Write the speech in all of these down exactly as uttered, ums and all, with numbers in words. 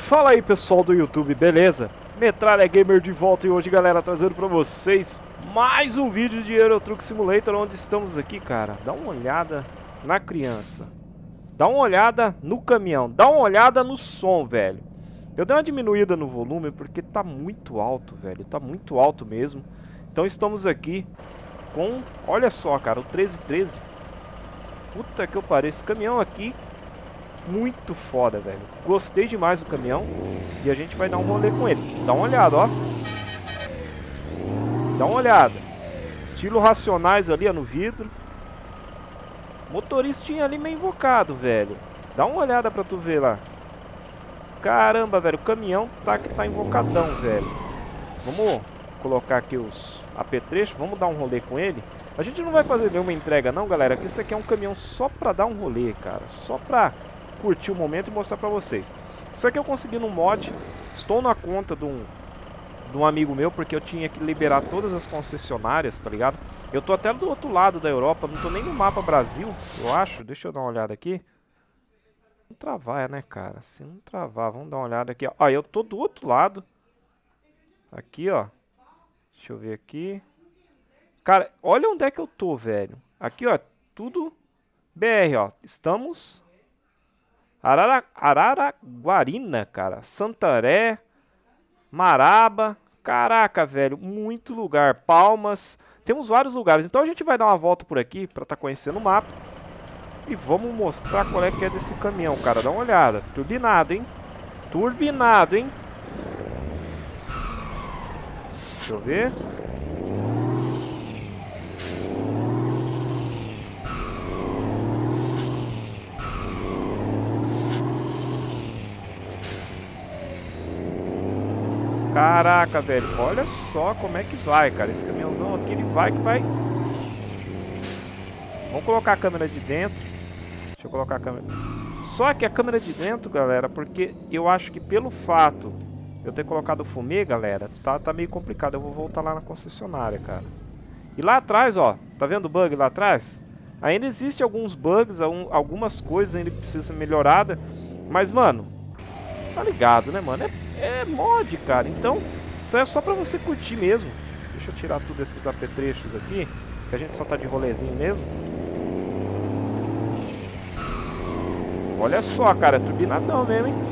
Fala aí pessoal do YouTube, beleza? Metralha Gamer de volta e hoje, galera, trazendo pra vocês mais um vídeo de Euro Truck Simulator, onde estamos aqui, cara. Dá uma olhada na criança, dá uma olhada no caminhão, dá uma olhada no som, velho. Eu dei uma diminuída no volume porque tá muito alto, velho, tá muito alto mesmo. Então estamos aqui com, olha só, cara, o treze treze. Puta que eu pariu, esse caminhão aqui muito foda, velho. Gostei demais do caminhão. E a gente vai dar um rolê com ele. Dá uma olhada, ó. Dá uma olhada. Estilo Racionais ali, ó, no vidro. Motoristinha ali meio invocado, velho. Dá uma olhada pra tu ver lá. Caramba, velho. O caminhão tá que tá invocadão, velho. Vamos colocar aqui os apetrechos. Vamos dar um rolê com ele. A gente não vai fazer nenhuma entrega não, galera. Porque isso aqui é um caminhão só pra dar um rolê, cara. Só pra curtir o momento e mostrar pra vocês. Isso aqui eu consegui no mod. Estou na conta de um, de um amigo meu, porque eu tinha que liberar todas as concessionárias, tá ligado? Eu tô até do outro lado da Europa, não tô nem no mapa Brasil, eu acho. Deixa eu dar uma olhada aqui. Não travar, né, cara? Se não travar, vamos dar uma olhada aqui, ó. Ó, eu tô do outro lado. Aqui, ó. Deixa eu ver aqui. Cara, olha onde é que eu tô, velho. Aqui, ó, tudo B R, ó. Estamos... Arara, Araraguarina, cara. Santaré, Maraba. Caraca, velho. Muito lugar. Palmas. Temos vários lugares. Então a gente vai dar uma volta por aqui pra estar conhecendo o mapa. E vamos mostrar qual é que é desse caminhão, cara. Dá uma olhada. Turbinado, hein? Turbinado, hein? Deixa eu ver. Caraca, velho, olha só como é que vai, cara. Esse caminhãozão aqui, ele vai que vai. Vamos colocar a câmera de dentro. Deixa eu colocar a câmera. Só que a câmera de dentro, galera, porque eu acho que pelo fato de eu ter colocado o fumê, galera, tá, tá meio complicado. Eu vou voltar lá na concessionária, cara. E lá atrás, ó, tá vendo o bug lá atrás? Ainda existe alguns bugs, algumas coisas ainda precisam ser melhoradas. Mas, mano, tá ligado, né, mano? É É mod, cara. Então, isso é só pra você curtir mesmo. Deixa eu tirar tudo esses apetrechos aqui, que a gente só tá de rolezinho mesmo. Olha só, cara. É turbinadão mesmo, hein?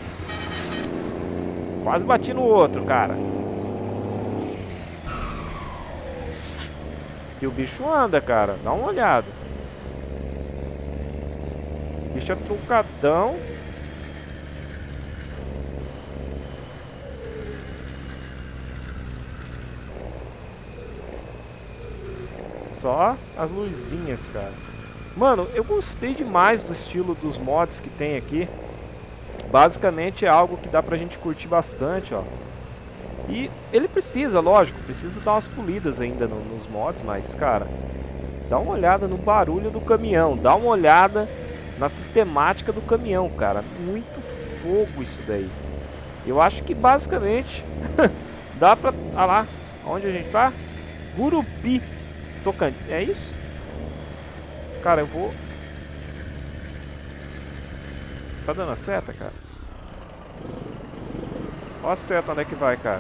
Quase bati no outro, cara. E o bicho anda, cara. Dá uma olhada. O bicho é truncadão. Só as luzinhas, cara. Mano, eu gostei demais do estilo dos mods que tem aqui. Basicamente é algo que dá pra gente curtir bastante, ó. E ele precisa, lógico, precisa dar umas polidas ainda no, nos mods, mas, cara, dá uma olhada no barulho do caminhão. Dá uma olhada na sistemática do caminhão, cara. Muito fogo isso daí. Eu acho que basicamente dá pra... Ah lá, onde a gente tá? Gurupi. Tocantins, é isso? Cara, eu vou... Tá dando a seta, cara? Ó a seta, onde é que vai, cara?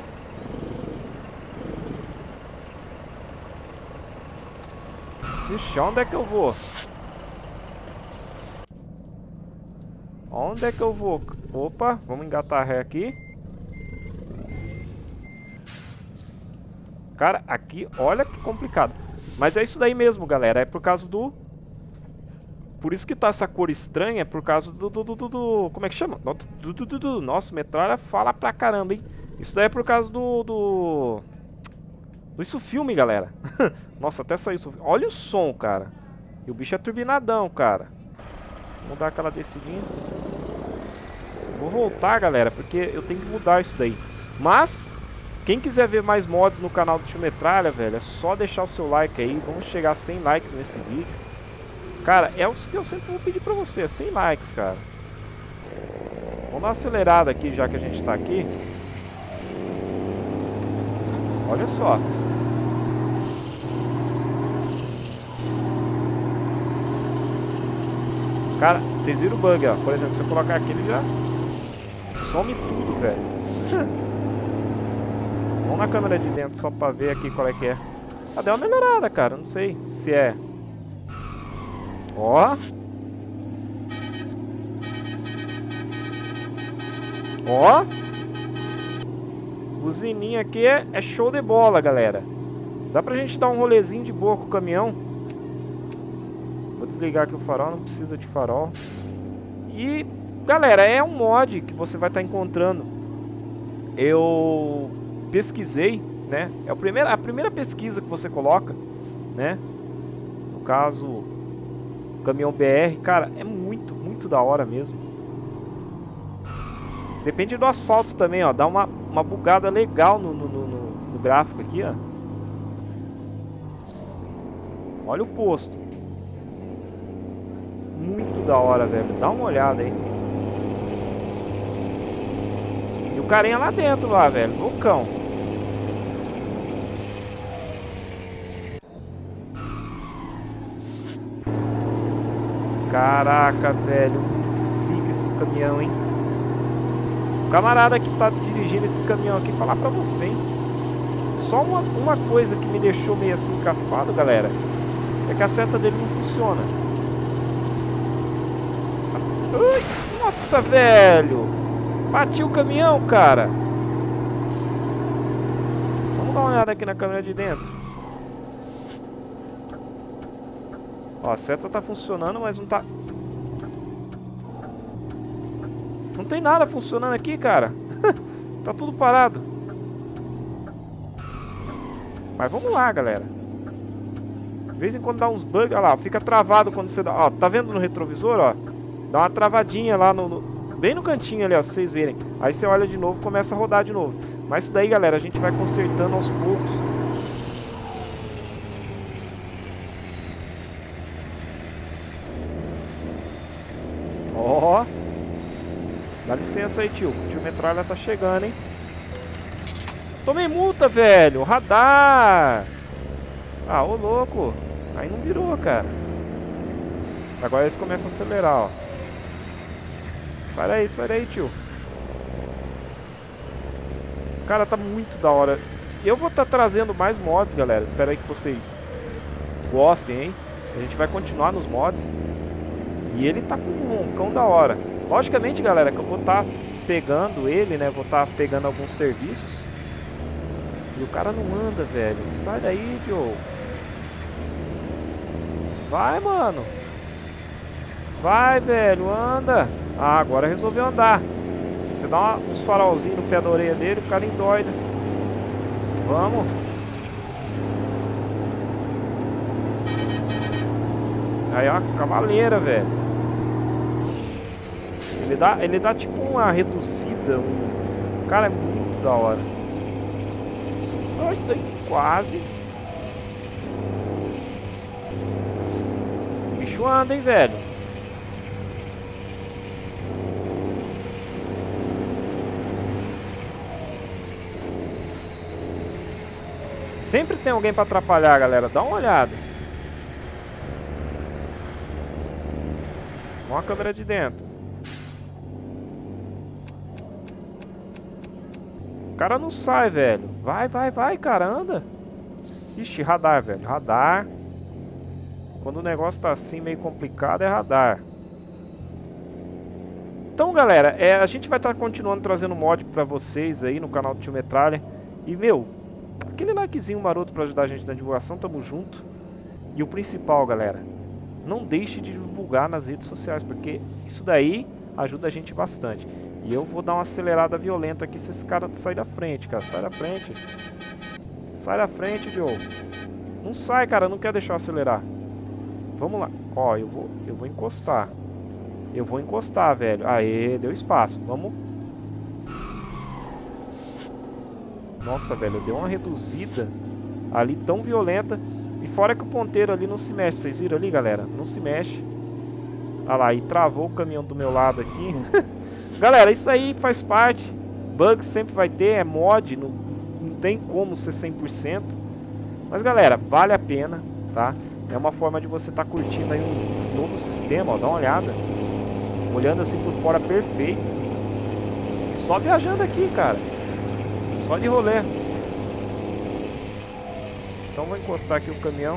Ixi, onde é que eu vou? Onde é que eu vou? Opa, vamos engatar ré aqui. Cara, aqui, olha que complicado. Mas é isso daí mesmo, galera. É por causa do... Por isso que tá essa cor estranha. É por causa do... do, do, do, do... Como é que chama? Do, do, do, do... Nossa, metralha fala pra caramba, hein? Isso daí é por causa do... Do, do isso filme, galera. Nossa, até saiu isso. Olha o som, cara. E o bicho é turbinadão, cara. Vamos dar aquela descidinha. Vou voltar, galera, porque eu tenho que mudar isso daí. Mas... Quem quiser ver mais mods no canal do Tio Metralha, velho, é só deixar o seu like aí. Vamos chegar a cem likes nesse vídeo. Cara, é o que eu sempre vou pedir pra você, é cem likes, cara. Vamos dar uma acelerada aqui, já que a gente tá aqui. Olha só. Cara, vocês viram o bug, ó. Por exemplo, se eu colocar aqui, ele já Some tudo, velho. Vamos na câmera de dentro só pra ver aqui qual é que é. Ah, deu uma melhorada, cara. Não sei se é... Ó. Ó. Buzininha aqui é, é show de bola, galera. Dá pra gente dar um rolezinho de boa com o caminhão. Vou desligar aqui o farol, não precisa de farol. E, galera, é um mod que você vai estar encontrando. Eu pesquisei, né? É a primeira, a primeira pesquisa que você coloca, né? No caso, caminhão B R, cara, é muito, muito da hora mesmo. Depende do asfalto também, ó. Dá uma, uma bugada legal no, no, no, no gráfico aqui, ó. Olha o posto. Muito da hora, velho. Dá uma olhada aí. E o carinha lá dentro, lá, velho. Loucão. Caraca, velho. Muito zica esse caminhão, hein? O camarada que tá dirigindo esse caminhão aqui, falar pra você, hein? Só uma, uma coisa que me deixou meio assim encafado, galera, é que a seta dele não funciona. Ai, nossa, velho! Bati o caminhão, cara! Vamos dar uma olhada aqui na câmera de dentro. Ó, a seta tá funcionando, mas não tá... Não tem nada funcionando aqui, cara. Tá tudo parado. Mas vamos lá, galera. De vez em quando dá uns bugs. Olha lá, fica travado quando você dá... Ó, tá vendo no retrovisor, ó? Dá uma travadinha lá no... no... Bem no cantinho ali, ó, pra vocês verem. Aí você olha de novo e começa a rodar de novo. Mas isso daí, galera, a gente vai consertando aos poucos. Ó. Dá licença aí, tio. O tio Metralha tá chegando, hein? Tomei multa, velho. Radar. Ah, ô louco. Aí não virou, cara. Agora eles começam a acelerar, ó. Sai daí, sai daí, tio. Cara, tá muito da hora. Eu vou estar tá trazendo mais mods, galera. Espero aí que vocês gostem, hein? A gente vai continuar nos mods. E ele tá com um roncão da hora. Logicamente, galera, que eu vou estar tá pegando ele, né? Vou estar tá pegando alguns serviços. E o cara não anda, velho. Sai daí, Joe. Vai, mano. Vai, velho. Anda. Ah, agora resolveu andar. Você dá uma, uns farolzinhos no pé da orelha dele, o cara endoida. Vamos. Aí, ó, cavaleira, velho. Ele dá, ele dá tipo uma reduzida. Um... Cara, é muito da hora. Ai, ai, quase. O bicho anda, hein, velho. Sempre tem alguém pra atrapalhar, galera. Dá uma olhada. Olha a câmera de dentro. O cara não sai, velho. Vai, vai, vai, cara, anda. Ixi, radar, velho. Radar. Quando o negócio tá assim meio complicado, é radar. Então, galera, é, a gente vai estar tá continuando trazendo mod pra vocês aí no canal do Tio Metralha. E, meu, aquele likezinho maroto pra ajudar a gente na divulgação, tamo junto. E o principal, galera, não deixe de divulgar nas redes sociais, porque isso daí ajuda a gente bastante. E eu vou dar uma acelerada violenta aqui se esse cara sair da frente, cara. Sai da frente. Sai da frente, Diogo. Não sai, cara. Não quer deixar eu acelerar. Vamos lá. Ó, eu vou, eu vou encostar. Eu vou encostar, velho. Aê, deu espaço. Vamos. Nossa, velho. Deu uma reduzida ali tão violenta. E fora que o ponteiro ali não se mexe. Vocês viram ali, galera? Não se mexe. Olha lá. E travou o caminhão do meu lado aqui. Galera, isso aí faz parte. Bugs sempre vai ter, é mod, não, não tem como ser cem por cento. Mas galera, vale a pena, tá? É uma forma de você estar tá curtindo aí um novo sistema, ó, dá uma olhada. Olhando assim por fora, perfeito. só viajando aqui, cara. Só de rolê. Então vou encostar aqui o caminhão.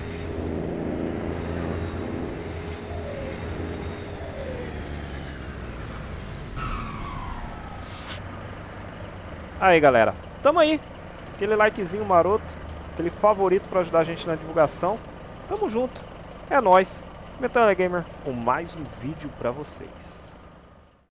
Aí, galera. Tamo aí. Aquele likezinho maroto. Aquele favorito pra ajudar a gente na divulgação. Tamo junto. É nóis. Metal Gamer com mais um vídeo pra vocês.